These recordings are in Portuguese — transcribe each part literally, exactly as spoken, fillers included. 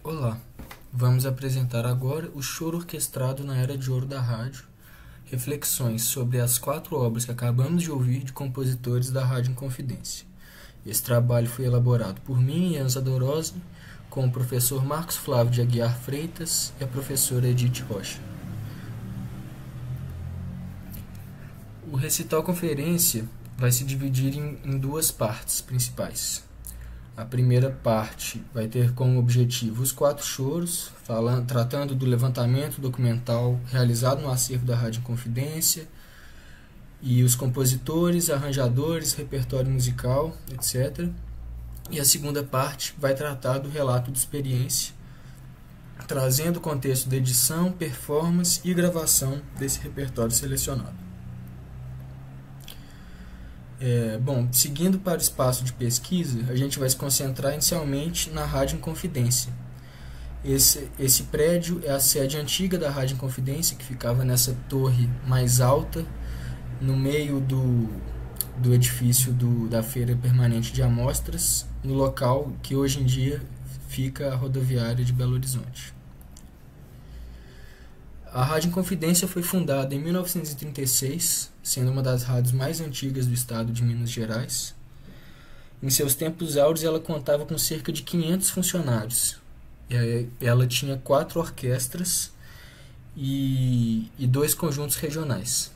Olá, vamos apresentar agora o Choro Orquestrado na Era de Ouro da Rádio, reflexões sobre as quatro obras que acabamos de ouvir de compositores da Rádio Inconfidência. Esse trabalho foi elaborado por mim e Anza Dorosa, com o professor Marcos Flávio de Aguiar Freitas e a professora Edith Rocha. O recital conferência vai se dividir em, em duas partes principais. A primeira parte vai ter como objetivo os quatro choros, falando, tratando do levantamento documental realizado no acervo da Rádio Inconfidência, e os compositores, arranjadores, repertório musical, etcétera. E a segunda parte vai tratar do relato de experiência, trazendo o contexto da edição, performance e gravação desse repertório selecionado. É, bom, seguindo para o espaço de pesquisa, a gente vai se concentrar inicialmente na Rádio Inconfidência. Esse, esse prédio é a sede antiga da Rádio Inconfidência, que ficava nessa torre mais alta, no meio do, do edifício do, da Feira Permanente de Amostras, no local que hoje em dia fica a rodoviária de Belo Horizonte. A Rádio Inconfidência foi fundada em mil novecentos e trinta e seis, sendo uma das rádios mais antigas do estado de Minas Gerais. Em seus tempos áureos, ela contava com cerca de quinhentos funcionários. Ela tinha quatro orquestras e, e dois conjuntos regionais.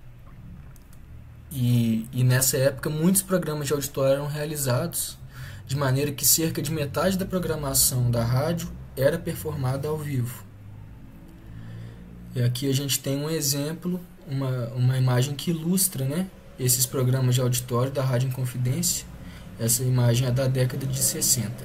E, e nessa época, muitos programas de auditório eram realizados, de maneira que cerca de metade da programação da rádio era performada ao vivo. E aqui a gente tem um exemplo, uma, uma imagem que ilustra, né, esses programas de auditório da Rádio Inconfidência. Essa imagem é da década de sessenta.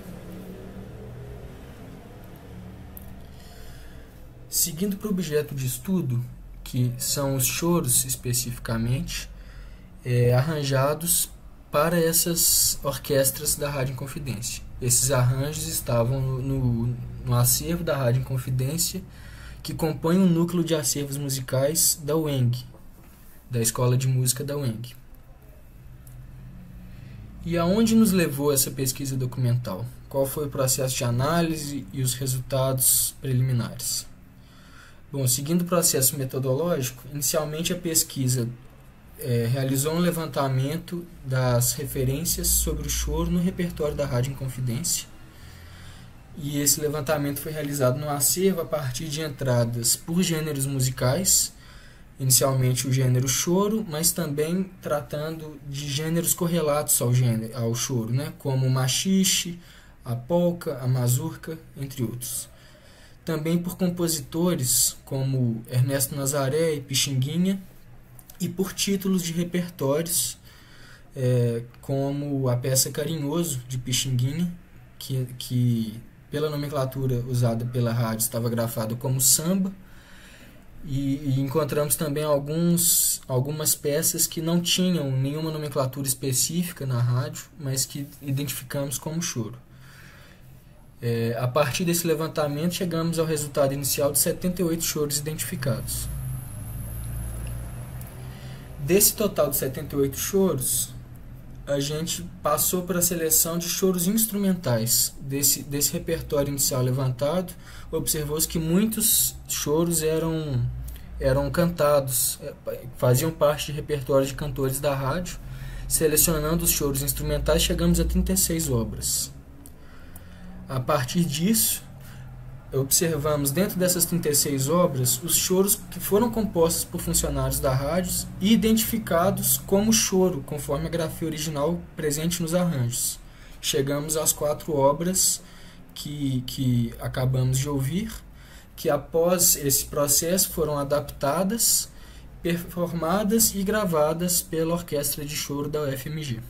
Seguindo para o objeto de estudo, que são os choros especificamente, é, arranjados para essas orquestras da Rádio Inconfidência. Esses arranjos estavam no, no, no acervo da Rádio Inconfidência, que compõe um núcleo de acervos musicais da U E N G, da Escola de Música da U E N G. E aonde nos levou essa pesquisa documental? Qual foi o processo de análise e os resultados preliminares? Bom, seguindo o processo metodológico, inicialmente a pesquisa é, realizou um levantamento das referências sobre o choro no repertório da Rádio Inconfidência. E esse levantamento foi realizado no acervo a partir de entradas por gêneros musicais, inicialmente o gênero choro, mas também tratando de gêneros correlatos ao, gênero, ao choro, né, como o machixe, a polca, a mazurca, entre outros. Também por compositores como Ernesto Nazaré e Pixinguinha, e por títulos de repertórios, é, como a peça Carinhoso, de Pixinguinha, que... que pela nomenclatura usada pela rádio, estava grafado como samba, e, e encontramos também alguns, algumas peças que não tinham nenhuma nomenclatura específica na rádio, mas que identificamos como choro. É, a partir desse levantamento, chegamos ao resultado inicial de setenta e oito choros identificados. Desse total de setenta e oito choros, a gente passou para a seleção de choros instrumentais. Desse, desse repertório inicial levantado, observou-se que muitos choros eram, eram cantados, faziam parte de repertórios de cantores da rádio. Selecionando os choros instrumentais, chegamos a trinta e seis obras. A partir disso, observamos dentro dessas trinta e seis obras os choros que foram compostos por funcionários da rádio e identificados como choro, conforme a grafia original presente nos arranjos. Chegamos às quatro obras que, que acabamos de ouvir, que após esse processo foram adaptadas, performadas e gravadas pela Orquestra de Choro da U F M G.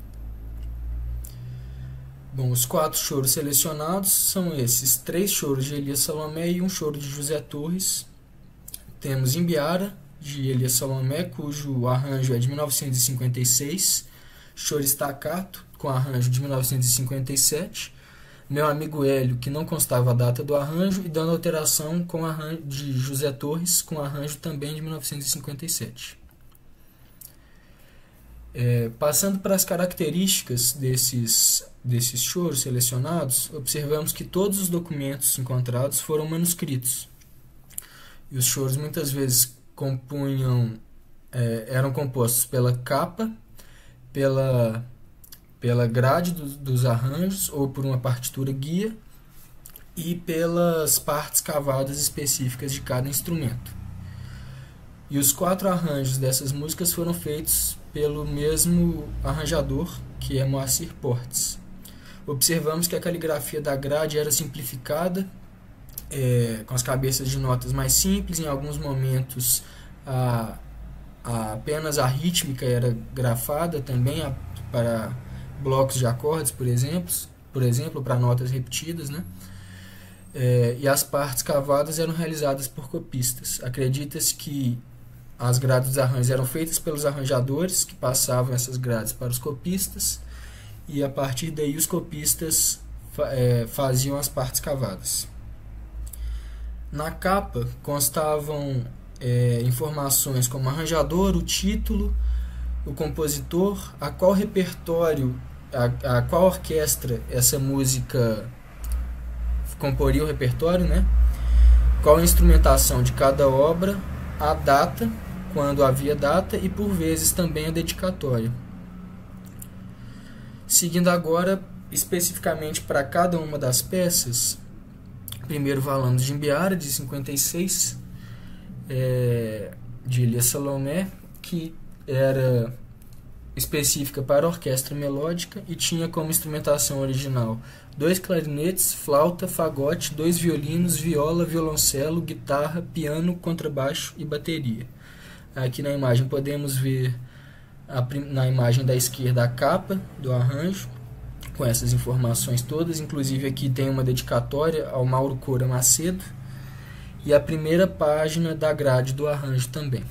Bom, os quatro choros selecionados são esses: três choros de Elias Salomé e um choro de José Torres. Temos Imbiara, de Elias Salomé, cujo arranjo é de mil novecentos e cinquenta e seis, Choro Staccato, com arranjo de mil novecentos e cinquenta e sete, Meu Amigo Hélio, que não constava a data do arranjo, e Dando Alteração, com arranjo de José Torres, com arranjo também de mil novecentos e cinquenta e sete. É, passando para as características desses, desses choros selecionados, observamos que todos os documentos encontrados foram manuscritos. E os choros muitas vezes compunham, é, eram compostos pela capa, pela, pela grade do, dos arranjos, ou por uma partitura guia, e pelas partes cavadas específicas de cada instrumento. E os quatro arranjos dessas músicas foram feitos pelo mesmo arranjador, que é Moacir Portes. Observamos que a caligrafia da grade era simplificada, é, com as cabeças de notas mais simples. Em alguns momentos a, a, apenas a rítmica era grafada também a, para blocos de acordes, por exemplo, por exemplo para notas repetidas, né? É, e as partes cavadas eram realizadas por copistas. Acredita-se que as grades dos arranjos eram feitas pelos arranjadores, que passavam essas grades para os copistas, e a partir daí os copistas é, faziam as partes cavadas. Na capa constavam é, informações como arranjador, o título, o compositor, a qual repertório, a, a qual orquestra essa música comporia o repertório, né? Qual a instrumentação de cada obra, a data, quando havia data, e por vezes também a dedicatória. Seguindo agora especificamente para cada uma das peças, primeiro falamos de Imbiara, de cinquenta e seis, é, de Elias Salomé, que era específica para orquestra melódica e tinha como instrumentação original dois clarinetes, flauta, fagote, dois violinos, viola, violoncelo, guitarra, piano, contrabaixo e bateria. Aqui na imagem podemos ver a, na imagem da esquerda a capa do arranjo, com essas informações todas. Inclusive aqui tem uma dedicatória ao Mauro Coura Macedo e a primeira página da grade do arranjo também.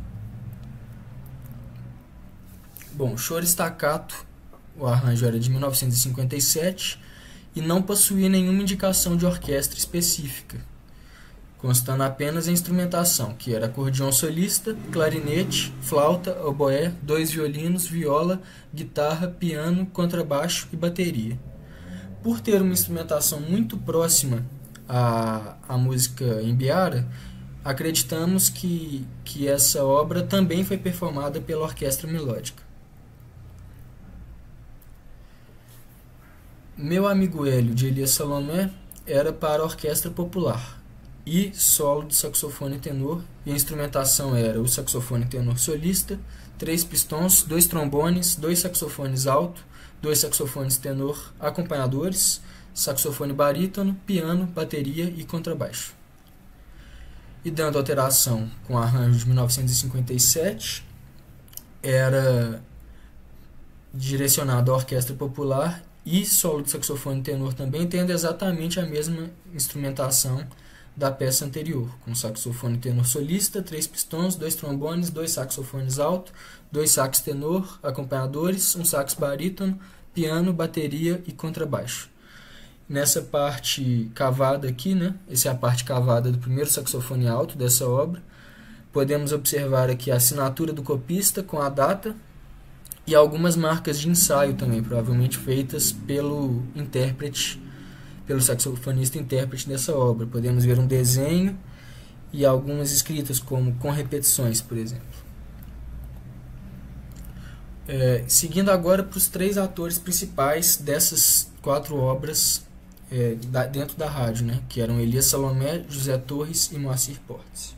Bom, Choro Staccato, o arranjo era de mil novecentos e cinquenta e sete e não possuía nenhuma indicação de orquestra específica, constando apenas a instrumentação, que era acordeão solista, clarinete, flauta, oboé, dois violinos, viola, guitarra, piano, contrabaixo e bateria. Por ter uma instrumentação muito próxima à, à música Imbiara, acreditamos que, que essa obra também foi performada pela orquestra melódica. Meu Amigo Hélio, de Elias Salomé, era para a orquestra popular e solo de saxofone tenor, e a instrumentação era o saxofone tenor solista, três pistões, dois trombones, dois saxofones alto, dois saxofones tenor acompanhadores, saxofone barítono, piano, bateria e contrabaixo. E dando alteração com o arranjo de mil novecentos e cinquenta e sete, era direcionado à orquestra popular e solo de saxofone tenor também, tendo exatamente a mesma instrumentação da peça anterior, com saxofone tenor solista, três pistões, dois trombones, dois saxofones alto, dois sax tenor, acompanhadores, um sax barítono, piano, bateria e contrabaixo. Nessa parte cavada aqui, né, essa é a parte cavada do primeiro saxofone alto dessa obra, podemos observar aqui a assinatura do copista com a data e algumas marcas de ensaio também, provavelmente feitas pelo intérprete, pelo saxofonista intérprete dessa obra. Podemos ver um desenho e algumas escritas como com repetições, por exemplo. É, seguindo agora para os três atores principais dessas quatro obras é, da, dentro da rádio, né, que eram Elias Salomé, José Torres e Moacir Portes.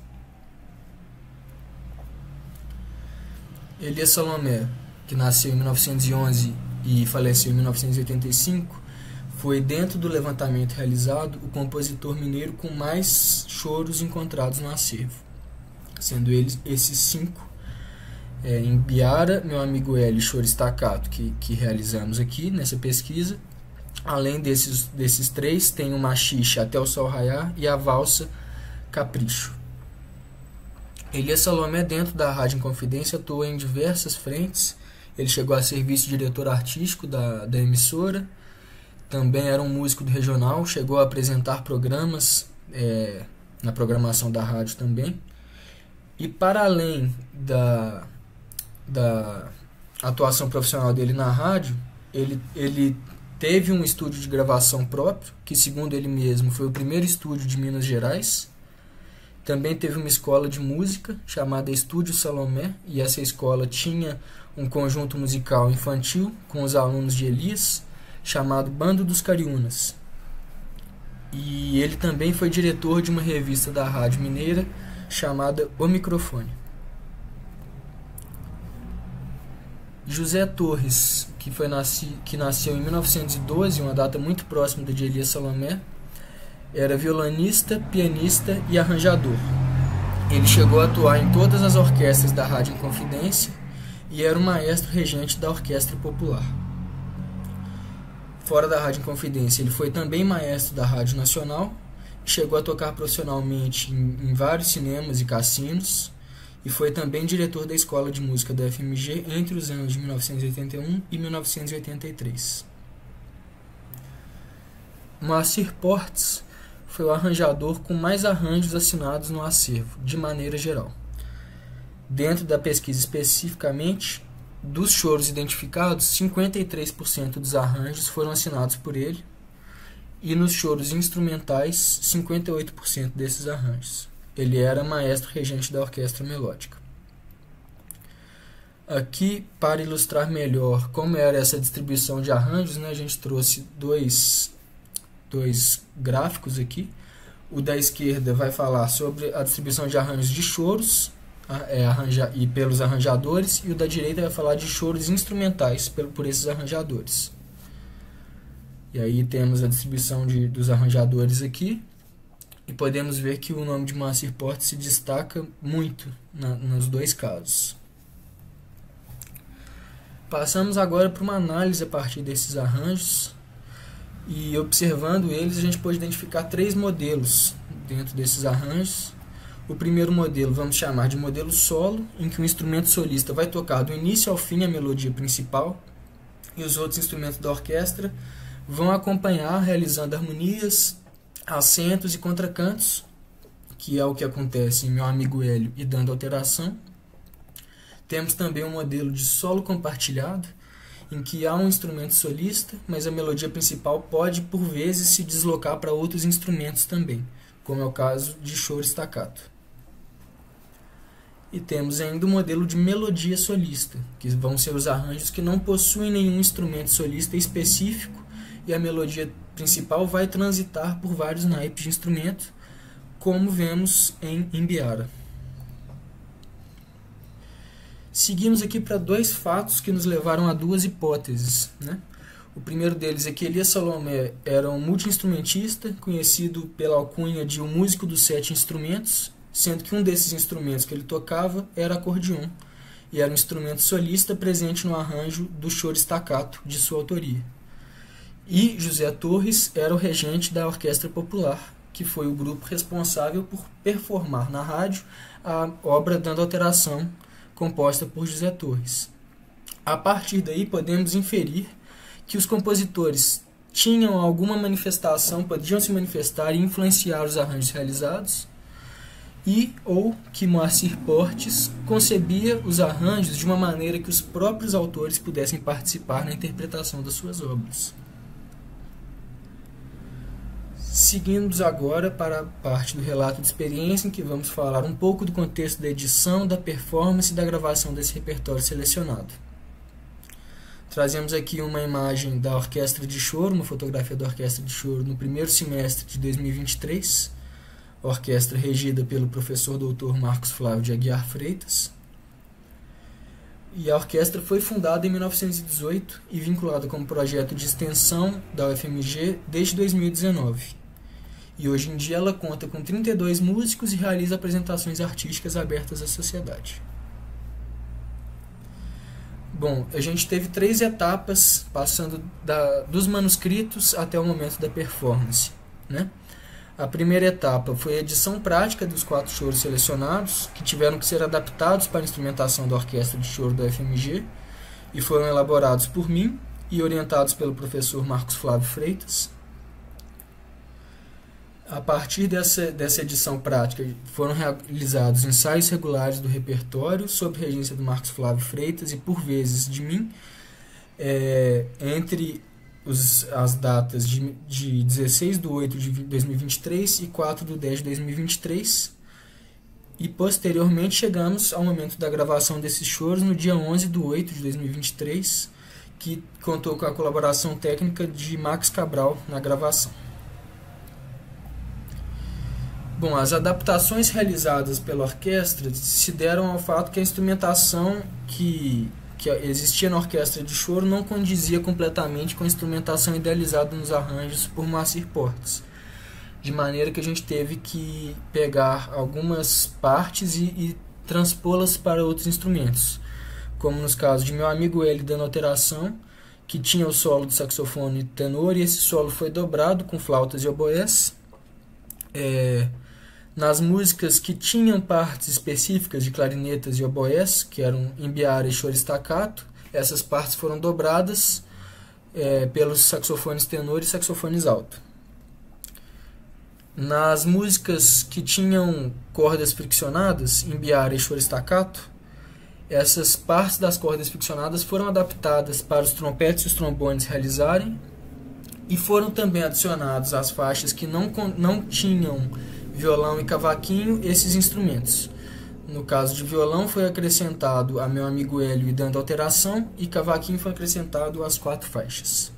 Elias Salomé, que nasceu em mil novecentos e onze e faleceu em mil novecentos e oitenta e cinco, foi, dentro do levantamento realizado, o compositor mineiro com mais choros encontrados no acervo, sendo eles esses cinco, é, em Imbiara, Meu Amigo Hélio e Choro Staccato, que, que realizamos aqui nessa pesquisa. Além desses, desses três, tem o Machixe, Até o Sol Raiar, e a valsa Capricho. Elias Salomé, dentro da Rádio Inconfidência, atuou em diversas frentes. Ele chegou a ser vice-diretor artístico da, da emissora, também era um músico do regional, chegou a apresentar programas é, na programação da rádio também. E para além da, da, atuação profissional dele na rádio, ele, ele teve um estúdio de gravação próprio, que segundo ele mesmo foi o primeiro estúdio de Minas Gerais. Também teve uma escola de música chamada Estúdio Salomé, e essa escola tinha um conjunto musical infantil com os alunos de Elias, chamado Bando dos Cariúnas. E ele também foi diretor de uma revista da Rádio Mineira chamada O Microfone. José Torres, que, foi nasci, que nasceu em mil novecentos e doze, uma data muito próxima da de Elias Salomé, era violonista, pianista e arranjador. Ele chegou a atuar em todas as orquestras da Rádio Inconfidência e era o maestro regente da Orquestra Popular. Fora da Rádio Inconfidência, ele foi também maestro da Rádio Nacional e chegou a tocar profissionalmente em, em vários cinemas e cassinos, e foi também diretor da Escola de Música da F M G entre os anos de mil novecentos e oitenta e um e mil novecentos e oitenta e três. Moacir Portes foi o arranjador com mais arranjos assinados no acervo, de maneira geral. Dentro da pesquisa especificamente, dos choros identificados, cinquenta e três por cento dos arranjos foram assinados por ele, e nos choros instrumentais, cinquenta e oito por cento desses arranjos. Ele era maestro regente da Orquestra Melódica. Aqui, para ilustrar melhor como era essa distribuição de arranjos, né, a gente trouxe dois, dois gráficos aqui. O da esquerda vai falar sobre a distribuição de arranjos de choros é, arranja, e pelos arranjadores, e o da direita vai falar de choros instrumentais por, por esses arranjadores. E aí temos a distribuição de, dos arranjadores aqui. E podemos ver que o nome de Moacir Portes se destaca muito na, nos dois casos. Passamos agora para uma análise a partir desses arranjos. E observando eles, a gente pode identificar três modelos dentro desses arranjos. O primeiro modelo vamos chamar de modelo solo, em que o instrumento solista vai tocar do início ao fim a melodia principal, e os outros instrumentos da orquestra vão acompanhar, realizando harmonias, acentos e contracantos, que é o que acontece em Meu Amigo Hélio e Dando Alteração. Temos também um modelo de solo compartilhado, em que há um instrumento solista, mas a melodia principal pode, por vezes, se deslocar para outros instrumentos também, como é o caso de choro staccato. E temos ainda o modelo de melodia solista, que vão ser os arranjos que não possuem nenhum instrumento solista específico, e a melodia principal vai transitar por vários naipes de instrumento, como vemos em Imbiara. Seguimos aqui para dois fatos que nos levaram a duas hipóteses, né? O primeiro deles é que Elias Salomé era um multi-instrumentista, conhecido pela alcunha de um músico dos sete instrumentos, sendo que um desses instrumentos que ele tocava era acordeon, e era um instrumento solista presente no arranjo do choro staccato de sua autoria. E José Torres era o regente da Orquestra Popular, que foi o grupo responsável por performar na rádio a obra Dando Alteração, composta por José Torres. A partir daí, podemos inferir que os compositores tinham alguma manifestação, podiam se manifestar e influenciar os arranjos realizados, e ou que Moacir Portes concebia os arranjos de uma maneira que os próprios autores pudessem participar na interpretação das suas obras. Seguimos agora para a parte do relato de experiência, em que vamos falar um pouco do contexto da edição, da performance e da gravação desse repertório selecionado. Trazemos aqui uma imagem da Orquestra de Choro, uma fotografia da Orquestra de Choro no primeiro semestre de dois mil e vinte e três, orquestra regida pelo professor doutor Marcos Flávio de Aguiar Freitas. E a orquestra foi fundada em mil novecentos e dezoito e vinculada como projeto de extensão da U F M G desde dois mil e dezenove. E hoje em dia ela conta com trinta e dois músicos e realiza apresentações artísticas abertas à sociedade. Bom, a gente teve três etapas, passando da, dos manuscritos até o momento da performance, né? A primeira etapa foi a edição prática dos quatro choros selecionados, que tiveram que ser adaptados para a instrumentação da Orquestra de Choro da U F M G, e foram elaborados por mim e orientados pelo professor Marcos Flávio Freitas. A partir dessa, dessa edição prática, foram realizados ensaios regulares do repertório, sob regência do Marcos Flávio Freitas e, por vezes, de mim, é, entre os, as datas de, de dezesseis de oito de dois mil e vinte e três e quatro de dez de dois mil e vinte e três. E, posteriormente, chegamos ao momento da gravação desses choros no dia onze de oito de dois mil e vinte e três, que contou com a colaboração técnica de Max Cabral na gravação. Bom, as adaptações realizadas pela orquestra se deram ao fato que a instrumentação que, que existia na orquestra de choro não condizia completamente com a instrumentação idealizada nos arranjos por Moacir Portas, de maneira que a gente teve que pegar algumas partes e, e transpô-las para outros instrumentos, como nos casos de Meu Amigo L dando alteração, que tinha o solo do saxofone tenor, e esse solo foi dobrado com flautas e oboés. É, nas músicas que tinham partes específicas de clarinetas e oboés, que eram Imbiara e Choro Staccato, essas partes foram dobradas é, pelos saxofones tenor e saxofones alto. Nas músicas que tinham cordas friccionadas, Imbiara e Choro Staccato, essas partes das cordas friccionadas foram adaptadas para os trompetes e os trombones realizarem, e foram também adicionados às faixas que não, não tinham violão e cavaquinho esses instrumentos. No caso de violão foi acrescentado a Meu Amigo Hélio e dando alteração, e cavaquinho foi acrescentado às quatro faixas.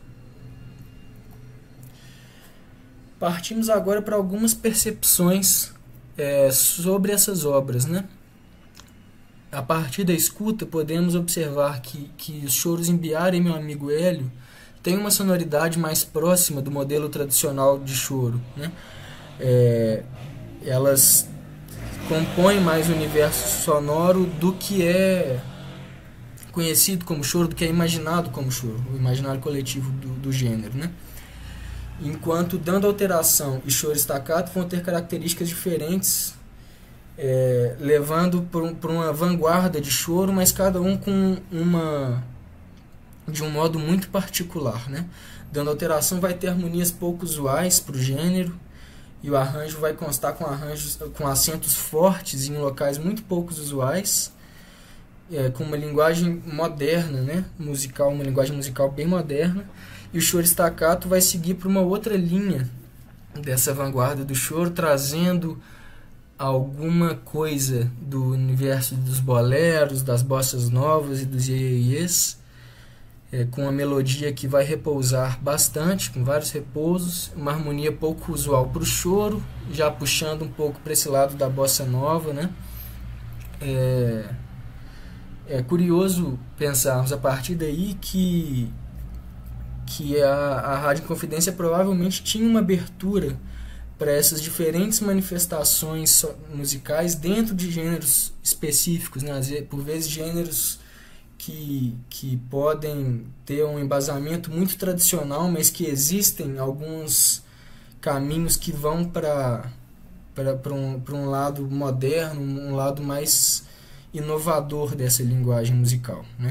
Partimos agora para algumas percepções é, sobre essas obras, né? A partir da escuta podemos observar que, que os choros Imbiara e Meu Amigo Hélio têm uma sonoridade mais próxima do modelo tradicional de choro, né? É, elas compõem mais o universo sonoro do que é conhecido como choro, do que é imaginado como choro, o imaginário coletivo do, do gênero, né? Enquanto Dando Alteração e Choro Staccato vão ter características diferentes, é, levando para uma vanguarda de choro, mas cada um com uma de um modo muito particular, né? Dando Alteração vai ter harmonias pouco usuais para o gênero, e o arranjo vai constar com arranjos com acentos fortes em locais muito poucos usuais, é, com uma linguagem moderna, né? Musical, uma linguagem musical bem moderna. E o Choro Staccato vai seguir para uma outra linha dessa vanguarda do choro, trazendo alguma coisa do universo dos boleros, das bossas novas e dos iê-iês, é, com uma melodia que vai repousar bastante, com vários repousos, uma harmonia pouco usual para o choro, já puxando um pouco para esse lado da bossa nova, né? É, é curioso pensarmos a partir daí que, que a, a Rádio Inconfidência provavelmente tinha uma abertura para essas diferentes manifestações musicais dentro de gêneros específicos, né? Por vezes gêneros que, que podem ter um embasamento muito tradicional, mas que existem alguns caminhos que vão para para um, para um lado moderno, um lado mais inovador dessa linguagem musical, né?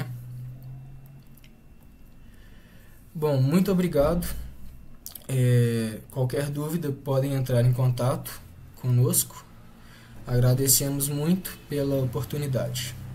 Bom, muito obrigado. É, qualquer dúvida podem entrar em contato conosco. Agradecemos muito pela oportunidade.